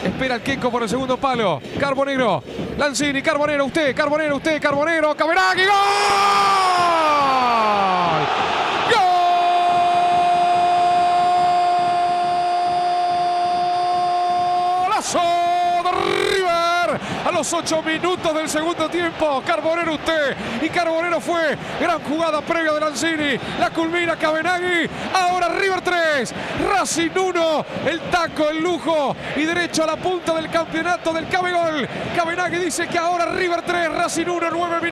Espera el Queco por el segundo palo. Carbonero. Lanzini, Carbonero, usted, Carbonero, usted, Carbonero. Cabenagui, ¡gol! ¡Golazo de River! A los 8 minutos del segundo tiempo. Carbonero usted y Carbonero fue. Gran jugada previa de Lanzini. La culmina Cabenagui. Ahora River 3. Racing 1. El taco, el lujo y derecho a la punta del campeonato del Cabegol. Cabenagui dice que ahora River 3, Racing 1, 9 minutos.